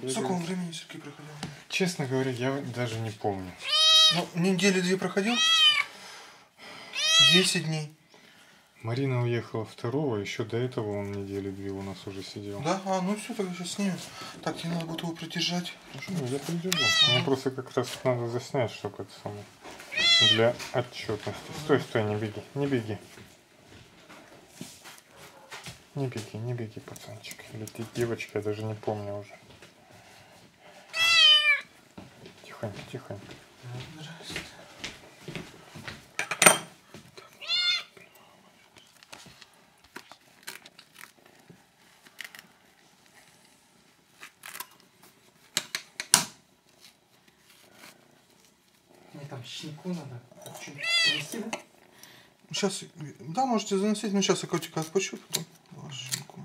Сколько он времени, Сергей, проходил? Честно говоря, я даже не помню. Ну, недели 2 проходил? 10 дней. Марина уехала 2-го, еще до этого он недели 2 у нас уже сидел. Да? Ну все, тогда сейчас снимем. Так, тебе надо будет его придержать. Ну, я придержу. Мне просто как раз надо заснять, чтобы это самое. Для отчетности. Стой, не беги, не беги. Не беги, пацанчик. Или ты девочка, я даже не помню уже. Тихонько. Мне там щенку надо что-нибудь принести, да? Сейчас, да, можете заносить, но сейчас я котика отпущу, потом щенку.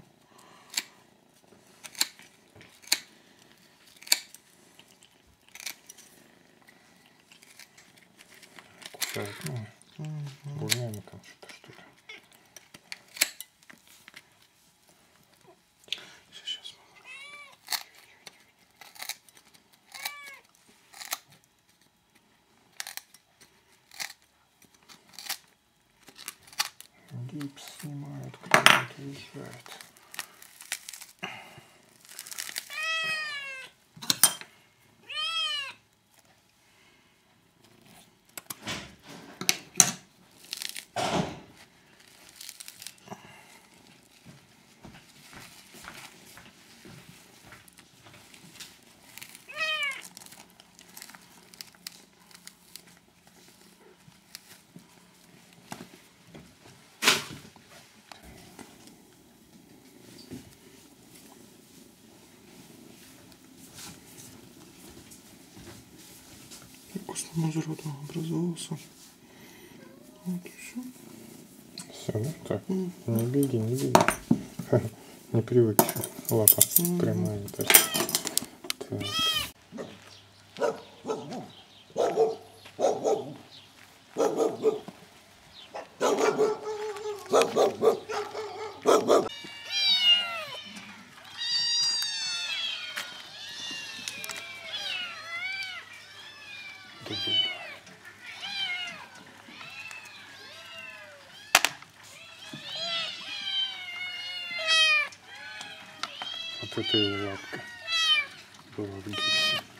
Кусает, гуляем там что-то. Сейчас. Гипс снимают, клиент уезжает. Костный мозоль вот он образовался. Вот и все. Все, да? Так, не беги. Не привык еще. Лапа прямая, не так. Так. Вот это его лапка была в гипсе.